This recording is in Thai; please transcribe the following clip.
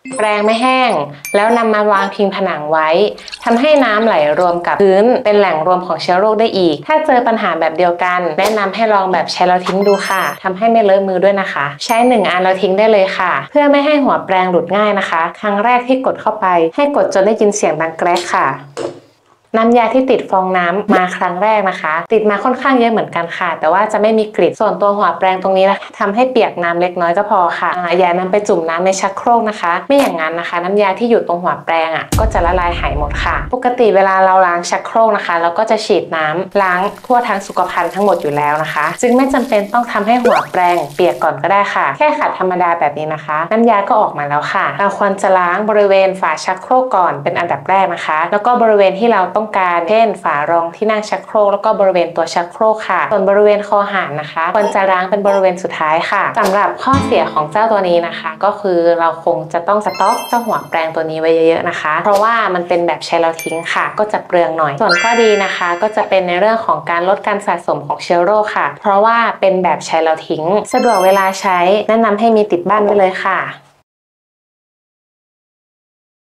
แปรงไม่แห้งแล้วนำมาวางพิงผนังไว้ทำให้น้ำไหลรวมกับพื้นเป็นแหล่งรวมของเชื้อโรคได้อีกถ้าเจอปัญหาแบบเดียวกันแนะนำให้ลองแบบใช้แล้วทิ้งดูค่ะทำให้ไม่เลอะมือด้วยนะคะใช้1 อันแล้วทิ้งได้เลยค่ะเพื่อไม่ให้หัวแปรงหลุดง่ายนะคะครั้งแรกที่กดเข้าไปให้กดจนได้ยินเสียงดังแกรกค่ะน้ำยาที่ติดฟองน้ำมาครั้งแรกนะคะติดมาค่อนข้างเยอะเหมือนกันค่ะแต่ว่าจะไม่มีกลิ่นส่วนตัวหัวแปรงตรงนี้นะคะทำให้เปียกน้ำเล็กน้อยก็พอค่ะอย่านำไปจุ่มน้ำในชักโครกนะคะไม่อย่างนั้นนะคะน้ำยาที่อยู่ตรงหัวแปรงก็จะละลายหายหมดค่ะปกติเวลาเราล้างชักโครกนะคะเราก็จะฉีดน้ำล้างทั่วทั้งสุขภัณฑ์ทั้งหมดอยู่แล้วนะคะจึงไม่จำเป็นต้องทำให้หัวแปรงเปียกก่อนก็ได้ค่ะแค่ขัดธรรมดาแบบนี้นะคะน้ำยาก็ออกมาแล้วค่ะเราควรจะล้างบริเวณฝาชักโครกก่อนเป็นอันดับแรกนะคะแล้วก็บริเวณที่เราต้องการเช่นฝารองที่นั่งชักโครกแล้วก็บริเวณตัวชักโครกค่ะส่วนบริเวณคอหารนะคะควรจะล้างเป็นบริเวณสุดท้ายค่ะสำหรับข้อเสียของเจ้าตัวนี้นะคะก็คือเราคงจะต้องสต็อกเจ้าหัวแปรงตัวนี้ไว้เยอะๆนะคะเพราะว่ามันเป็นแบบใช้แล้วทิ้งค่ะก็จะเปลืองหน่อยส่วนข้อดีนะคะก็จะเป็นในเรื่องของการลดการสะสมของเชื้อโรคค่ะเพราะว่าเป็นแบบใช้แล้วทิ้งสะดวกเวลาใช้แนะนำให้มีติดบ้านไว้เลยค่ะ